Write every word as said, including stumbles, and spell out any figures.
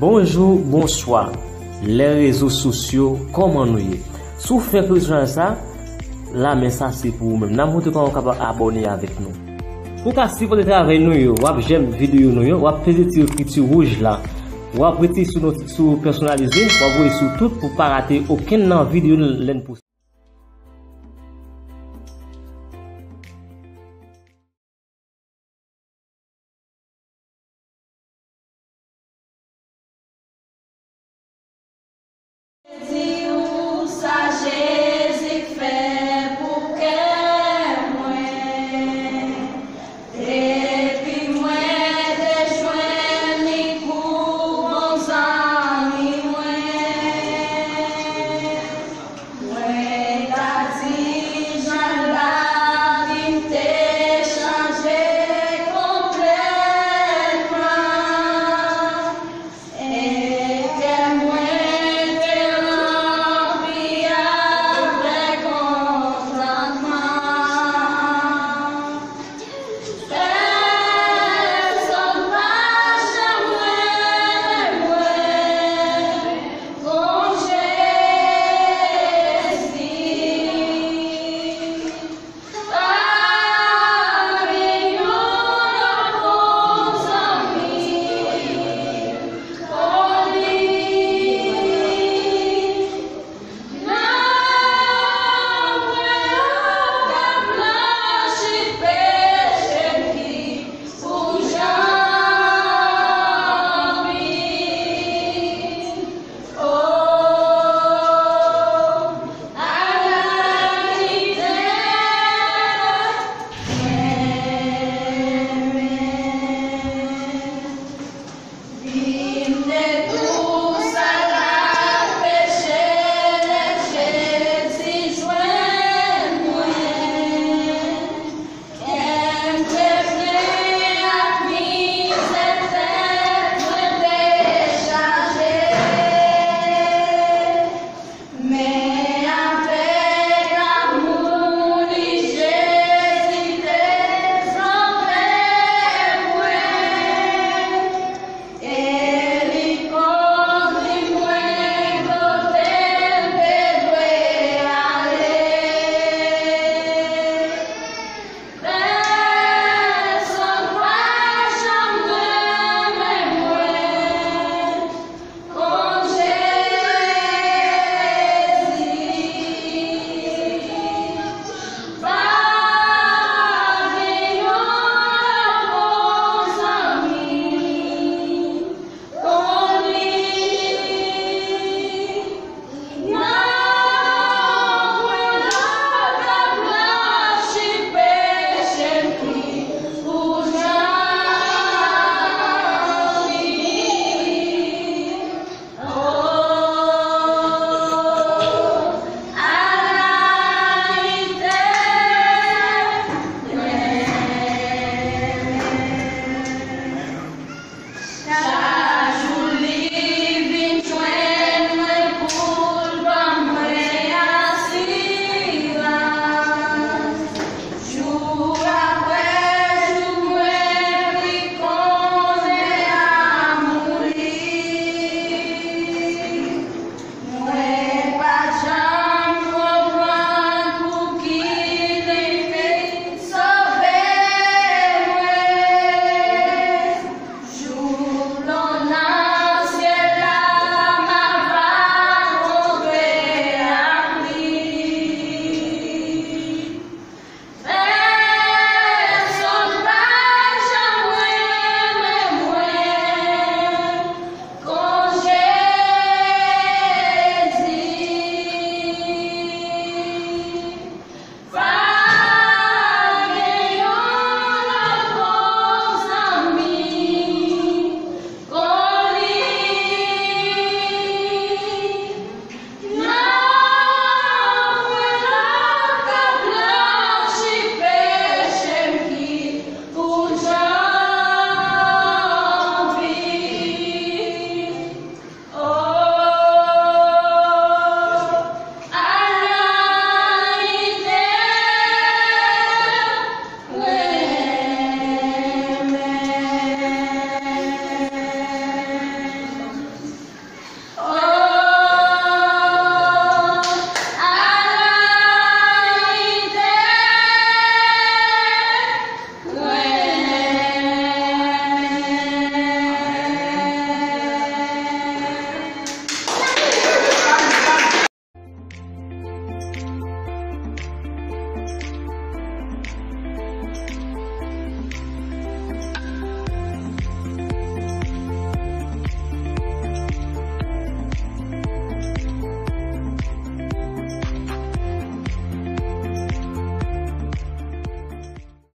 Bonjour, bonsoir. Les réseaux sociaux, comment nous y est? Si vous faites plus de ça, là, mais ça c'est pour vous-même. Nous montrez comment vous pouvez abonner avec nous. Pour que si vous êtes avec nous, vous j'aime vidéo nous, vous pouvez sur le petit rouge là. Vous pouvez sur notre sur personnalisé, vous pouvez sur tout pour ne pas rater aucune vidéo l'un pour Yeah.